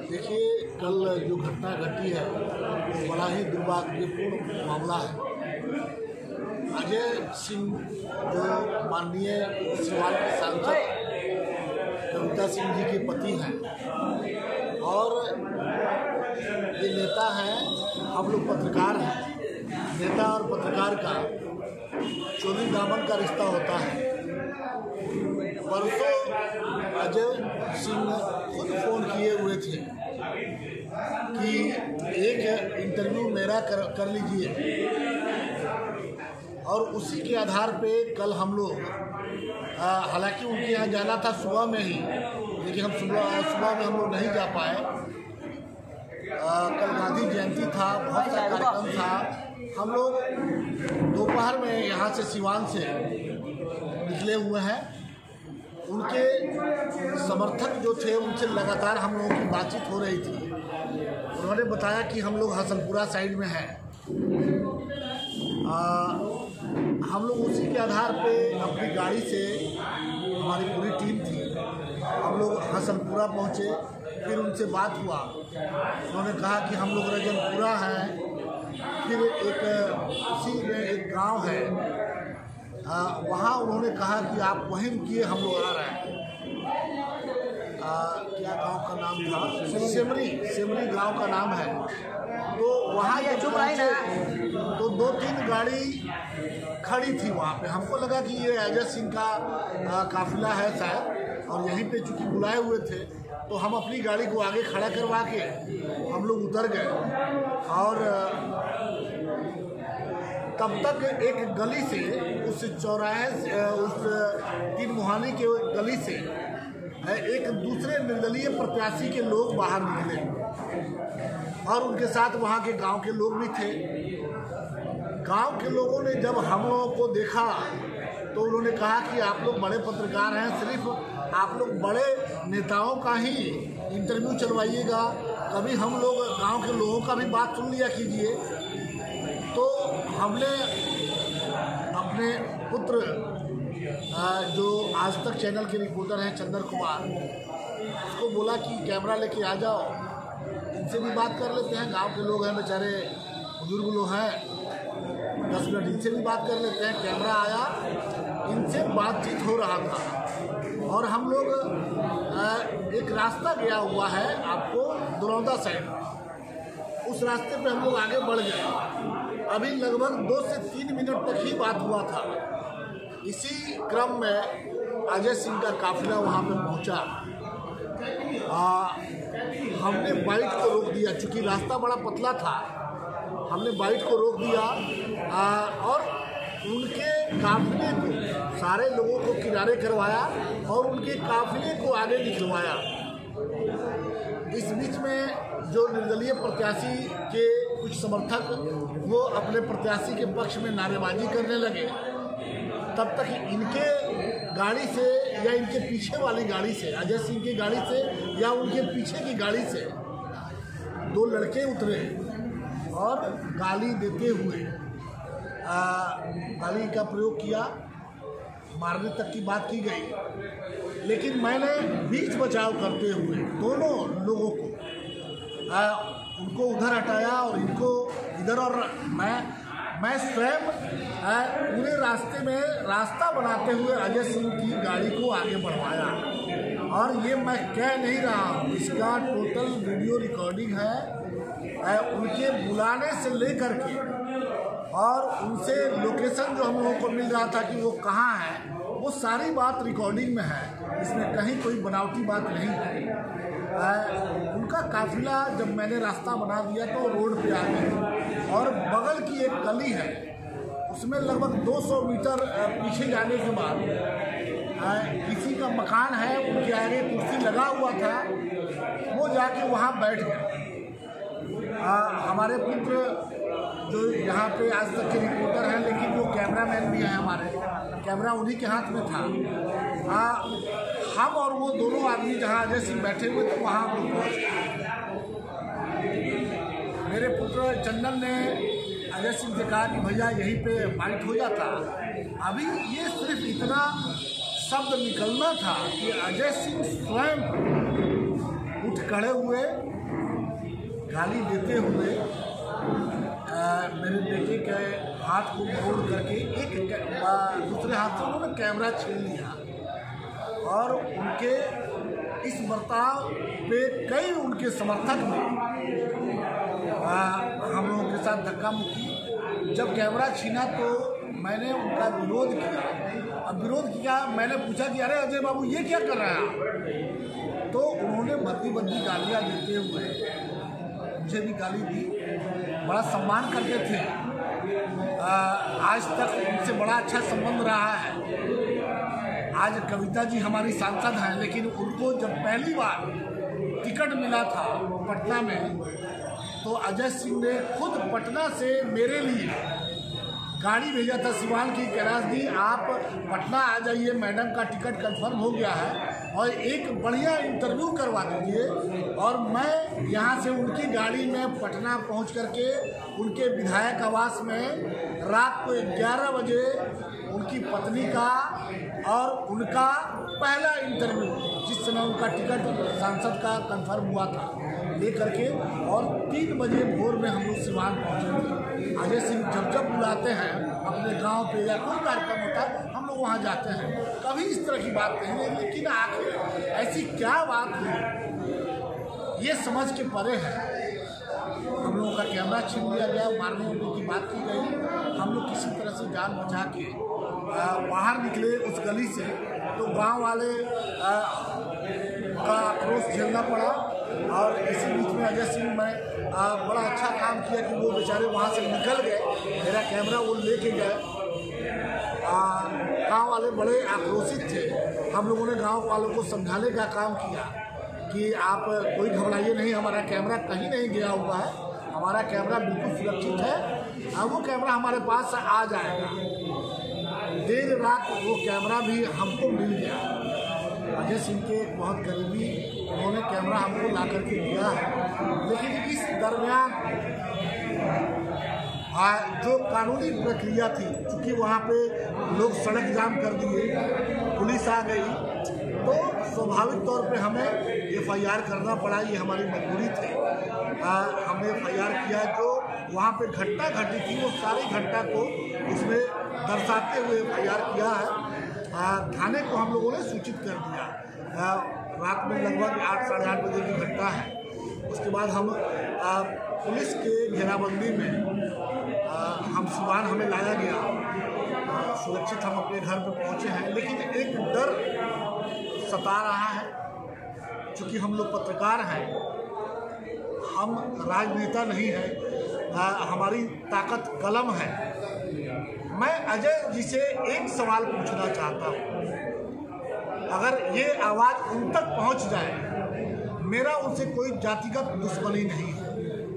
देखिए, कल जो घटना घटी है वो बड़ा ही दुर्भाग्यपूर्ण मामला है। अजय सिंह जो माननीय सिवान के सांसद कविता सिंह जी के पति हैं और ये नेता हैं, हम लोग पत्रकार हैं। नेता और पत्रकार का चोली दामन का रिश्ता होता है। परसों अजय सिंह खुद फ़ोन किए हुए थे कि एक इंटरव्यू मेरा कर लीजिए, और उसी के आधार पे कल हम लोग हालांकि उनके यहाँ जाना था सुबह में ही, लेकिन हम सुबह में हम लोग नहीं जा पाए। कल गांधी जयंती था, बहुत सा कार्यक्रम था। हम लोग दोपहर में यहाँ से सिवान से निकले हुए हैं। उनके समर्थक जो थे उनसे लगातार हम लोगों की बातचीत हो रही थी। उन्होंने बताया कि हम लोग हसनपुरा साइड में हैं। हम लोग उसी के आधार पे अपनी गाड़ी से, हमारी पूरी टीम थी, हम लोग हसनपुरा पहुँचे। फिर उनसे बात हुआ, उन्होंने कहा कि हम लोग रजनपुरा हैं। फिर उसी में एक गांव है, वहाँ उन्होंने कहा कि आप वहीं रुकिए, हम लोग आ रहे हैं। क्या गांव का नाम था? सेमरी गांव का नाम है। तो वहाँ ये जो पहुँचे तो 2-3 गाड़ी खड़ी थी वहाँ पे। हमको लगा कि ये अजय सिंह का काफिला है शायद, और यहीं पे चूँकि बुलाए हुए थे तो हम अपनी गाड़ी को आगे खड़ा करवा के हम लोग उतर गए। और तब तक एक गली से, उस चौराहे से, उस 3 मुहानी के गली से एक दूसरे निर्दलीय प्रत्याशी के लोग बाहर निकले और उनके साथ वहाँ के गांव के लोग भी थे। गांव के लोगों ने जब हम लोगों को देखा तो उन्होंने कहा कि आप लोग बड़े पत्रकार हैं, सिर्फ आप लोग बड़े नेताओं का ही इंटरव्यू चलवाइएगा, कभी हम लोग गांव के लोगों का भी बात सुन लिया कीजिए। तो हमने अपने पुत्र जो आज तक चैनल के रिपोर्टर हैं चंदर कुमार, उसको बोला कि कैमरा लेके आ जाओ, इनसे भी बात कर लेते हैं। गांव के लोग हैं, बेचारे बुजुर्ग लोग हैं, 10 मिनट इनसे भी बात कर लेते हैं। कैमरा आया, इनसे बातचीत हो रहा था। और हम लोग एक रास्ता गया हुआ है आपको दुरौदा साइड, उस रास्ते पे हम लोग आगे बढ़ गए। अभी लगभग 2 से 3 मिनट तक ही बात हुआ था। इसी क्रम में अजय सिंह का काफिला वहाँ पे पहुँचा। हमने बाइक को रोक दिया, चूँकि रास्ता बड़ा पतला था। हमने बाइक को रोक दिया और उनके काफिले को, सारे लोगों को किनारे करवाया और उनके काफिले को आगे निकलवाया। इस बीच में जो निर्दलीय प्रत्याशी के कुछ समर्थक वो अपने प्रत्याशी के पक्ष में नारेबाजी करने लगे। तब तक इनके गाड़ी से या इनके पीछे वाली गाड़ी से, अजय सिंह की गाड़ी से या उनके पीछे की गाड़ी से 2 लड़के उतरे और गाली देते हुए गाली का प्रयोग किया, मारने तक की बात की गई। लेकिन मैंने बीच बचाव करते हुए दोनों लोगों को उनको उधर हटाया और इनको इधर, और मैं स्वयं पूरे रास्ते में रास्ता बनाते हुए अजय सिंह की गाड़ी को आगे बढ़वाया। और ये मैं कह नहीं रहा हूँ, इसका टोटल वीडियो रिकॉर्डिंग है। उनके बुलाने से लेकर के और उनसे लोकेशन जो हम लोगों को मिल रहा था कि वो कहाँ है, वो सारी बात रिकॉर्डिंग में है। इसमें कहीं कोई बनावटी बात नहीं है। उनका काफिला जब मैंने रास्ता बना दिया तो रोड पे आ गए, और बगल की एक गली है, उसमें लगभग 200 मीटर पीछे जाने के बाद किसी का मकान है, उनके आगे कुर्सी लगा हुआ था, वो जाके वहाँ बैठ गए। हमारे पुत्र जो यहाँ पे आज तक के रिपोर्टर हैं, लेकिन वो कैमरामैन भी हैं, हमारे कैमरा उन्हीं के हाथ में था। हम और वो दोनों आदमी जहाँ अजय सिंह बैठे हुए थे वहाँ हम लोग पहुँचे। मेरे पुत्र चंदन ने अजय सिंह से कहा कि भैया यहीं पे फाइट हो जाता। अभी ये सिर्फ इतना शब्द निकलना था कि अजय सिंह स्वयं उठ खड़े हुए गाली देते हुए मेरे बेटे के हाथ को मोड़ करके दूसरे हाथ से उन्होंने कैमरा छीन लिया और उनके इस बर्ताव पे कई उनके समर्थक ने हम लोगों के साथ धक्का मुक्की। जब कैमरा छीना तो मैंने उनका विरोध किया। अब विरोध किया, मैंने पूछा कि अरे अजय बाबू ये क्या कर रहे हैं? तो उन्होंने बद्दी गालियाँ देते हुए मुझे भी गाली दी। बड़ा सम्मान करते थे, आज तक उनसे बड़ा अच्छा संबंध रहा है। आज कविता जी हमारी सांसद हैं, लेकिन उनको जब पहली बार टिकट मिला था पटना में, तो अजय सिंह ने खुद पटना से मेरे लिए गाड़ी भेजा था सिवान की। कैलाश जी आप पटना आ जाइए, मैडम का टिकट कंफर्म हो गया है और एक बढ़िया इंटरव्यू करवा दीजिए। और मैं यहाँ से उनकी गाड़ी में पटना पहुँच करके उनके विधायक आवास में रात को 11 बजे उनकी पत्नी का और उनका पहला इंटरव्यू, जिस समय उनका टिकट सांसद का कंफर्म हुआ था, ले करके और 3 बजे भोर में हम लोग सिवान पहुँचे। अजय सिंह जब बुलाते हैं अपने गांव पे या कोई कार्यक्रम होता है, हम लोग वहाँ जाते हैं। कभी इस तरह की बात नहीं है, लेकिन आखिर ऐसी क्या बात हुई ये समझ के परे है। हम लोगों का कैमरा छीन लिया गया, मारने उड़ने की बात की गई। हम लोग किसी तरह से जान बचा के बाहर निकले उस गली से, तो गांव वाले का आक्रोश झेलना पड़ा। और इसी बीच में अजय सिंह ने बड़ा अच्छा काम किया कि वो बेचारे वहाँ से निकल गए, मेरा कैमरा वो लेके गए। गांव वाले बड़े आक्रोशित थे। हम लोगों ने गांव वालों को समझाने का काम किया कि आप कोई घबराइए नहीं, हमारा कैमरा कहीं नहीं गया हुआ है, हमारा कैमरा बिल्कुल सुरक्षित है, वो कैमरा हमारे पास आ जाएगा। देर रात वो कैमरा भी हमको मिल गया। अजय सिंह के बहुत करीबी, उन्होंने कैमरा हमको ला करके दिया है। लेकिन इस दरमियान जो कानूनी प्रक्रिया थी, चूँकि वहाँ पे लोग सड़क जाम कर दिए, पुलिस आ गई, तो स्वाभाविक तौर पे हमें FIR करना पड़ा। ये हमारी मजबूरी थी। हमने FIR किया। जो वहाँ पे घटना घटी थी वो सारी घटना को उसमें दर्शाते हुए FIR किया है। थाने को हम लोगों ने सूचित कर दिया। रात में लगभग 8 साढ़े 8 बजे की घटना है। उसके बाद हम पुलिस के घेराबंदी में हम सिवान हमें लाया गया। सुरक्षित हम अपने घर पे पहुँचे हैं, लेकिन एक डर सता रहा है। क्योंकि हम लोग पत्रकार हैं, हम राजनेता नहीं हैं, हमारी ताकत कलम है। मैं अजय जी से एक सवाल पूछना चाहता हूँ, अगर ये आवाज़ उन तक पहुँच जाए, मेरा उनसे कोई जातिगत दुश्मनी नहीं है,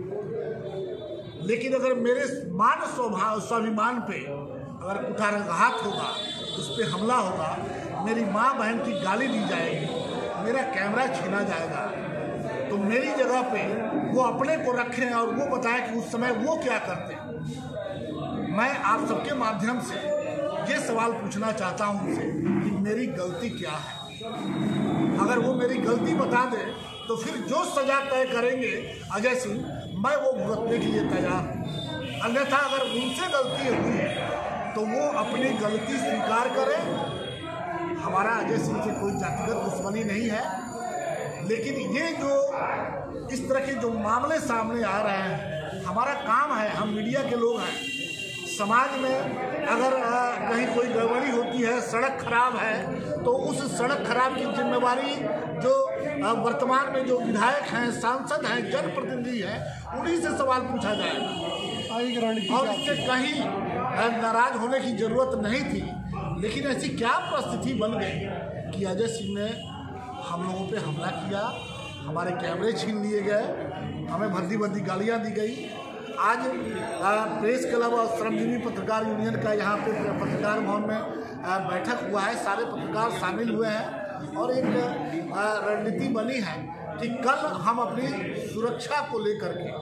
लेकिन अगर मेरे मान स्वाभिमान पे अगर कुठाराघात होगा, उस पर हमला होगा, मेरी माँ बहन की गाली दी जाएगी, मेरा कैमरा छीना जाएगा, तो मेरी जगह पे वो अपने को रखें और वो बताएं कि उस समय वो क्या करते हैं। मैं आप सबके माध्यम से ये सवाल पूछना चाहता हूँ उनसे कि मेरी गलती क्या है। अगर वो मेरी गलती बता दे तो फिर जो सजा तय करेंगे अजय सिंह, मैं वो भुगतने के लिए तैयार हूँ। अन्यथा अगर उनसे गलती हुई तो वो अपनी गलती स्वीकार करें। हमारा अजय सिंह से कोई जातिगत दुश्मनी नहीं है, लेकिन ये जो इस तरह के जो मामले सामने आ रहे हैं, हमारा काम है, हम मीडिया के लोग हैं। समाज में अगर कहीं कोई गड़बड़ी होती है, सड़क खराब है, तो उस सड़क खराब की जिम्मेवारी जो वर्तमान में जो विधायक हैं, सांसद हैं, जनप्रतिनिधि हैं, उन्हीं से सवाल पूछा जाएगा। और इससे कहीं नाराज होने की जरूरत नहीं थी, लेकिन ऐसी क्या परिस्थिति बन गई कि अजय सिंह ने हम लोगों पे हमला किया, हमारे कैमरे छीन लिए गए, हमें भद्दी गालियाँ दी गई। आज प्रेस क्लब और श्रमजीवी पत्रकार यूनियन का यहाँ पे पत्रकार भवन में बैठक हुआ है, सारे पत्रकार शामिल हुए हैं और एक रणनीति बनी है कि कल हम अपनी सुरक्षा को लेकर के,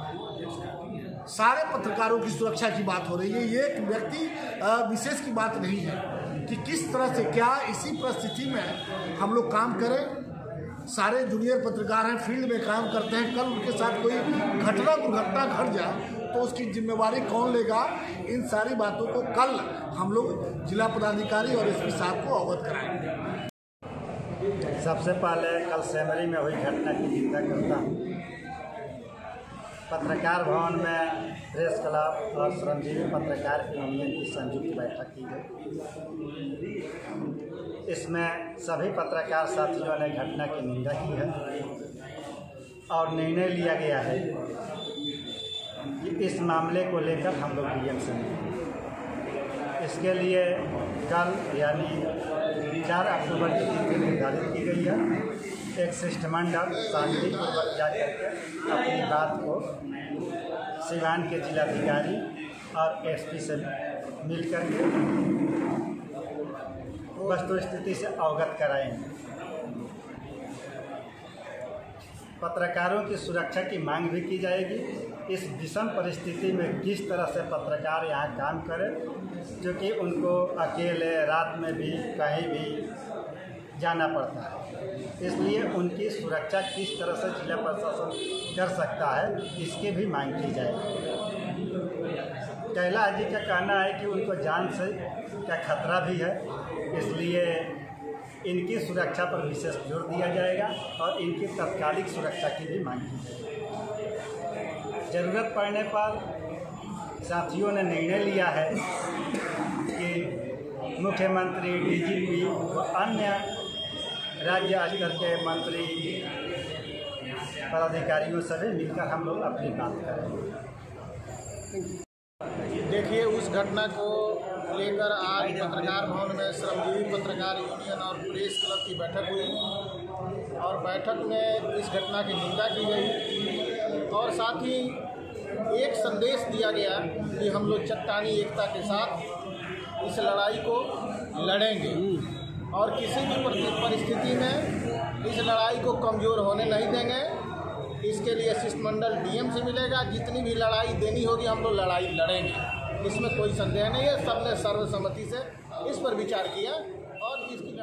सारे पत्रकारों की सुरक्षा की बात हो रही है, ये एक व्यक्ति विशेष की बात नहीं है कि किस तरह से क्या इसी परिस्थिति में हम लोग काम करें। सारे जूनियर पत्रकार हैं, फील्ड में काम करते हैं, कल उनके साथ कोई घटना दुर्घटना घट जाए तो उसकी जिम्मेवारी कौन लेगा? इन सारी बातों को कल हम लोग जिला पदाधिकारी और एसपी साहब को अवगत कराएंगे। सबसे पहले कल सेमरी में हुई घटना की निंदा करता हूँ। पत्रकार भवन में प्रेस क्लब और श्रमजीवी पत्रकार यूनियन की संयुक्त बैठक की गई। इसमें सभी पत्रकार साथियों ने घटना की निंदा की है और निर्णय लिया गया है कि इस मामले को लेकर हम लोग डीएम से मिलेंगे। इसके लिए कल यानी 4 अक्टूबर की तिथि निर्धारित की गई है। एक शिष्टमंडल शांतिपूर्वक जाकर के अपनी बात को सिवान के जिलाधिकारी और एसपी से मिलकर के वस्तुस्थिति से अवगत कराएंगे। पत्रकारों की सुरक्षा की मांग भी की जाएगी। इस विषम परिस्थिति में किस तरह से पत्रकार यहाँ काम करें, क्योंकि उनको अकेले रात में भी कहीं भी जाना पड़ता है, इसलिए उनकी सुरक्षा किस तरह से जिला प्रशासन कर सकता है, इसकी भी मांग की जाएगी। कैलाश जी का कहना है कि उनको जान से का खतरा भी है, इसलिए इनकी सुरक्षा पर विशेष जोर दिया जाएगा और इनकी तत्कालिक सुरक्षा की भी मांग की जाएगी। ज़रूरत पड़ने पर साथियों ने निर्णय लिया है कि मुख्यमंत्री, डीजीपी व अन्य राज्य स्तर के मंत्री पदाधिकारियों से भी मिलकर हम लोग अपनी बात करेंगे। देखिए, उस घटना को लेकर आज पत्रकार भवन में श्रमजीवी पत्रकार यूनियन और प्रेस क्लब की बैठक हुई और बैठक में इस घटना की निंदा की गई और साथ ही एक संदेश दिया गया कि हम लोग चट्टानी एकता के साथ इस लड़ाई को लड़ेंगे और किसी भी परिस्थिति में इस लड़ाई को कमज़ोर होने नहीं देंगे। इसके लिए शिष्टमंडल डीएम से मिलेगा। जितनी भी लड़ाई देनी होगी हम लोग लड़ाई लड़ेंगे, इसमें कोई संदेह नहीं है। सबने सर्वसम्मति से इस पर विचार किया और इसकी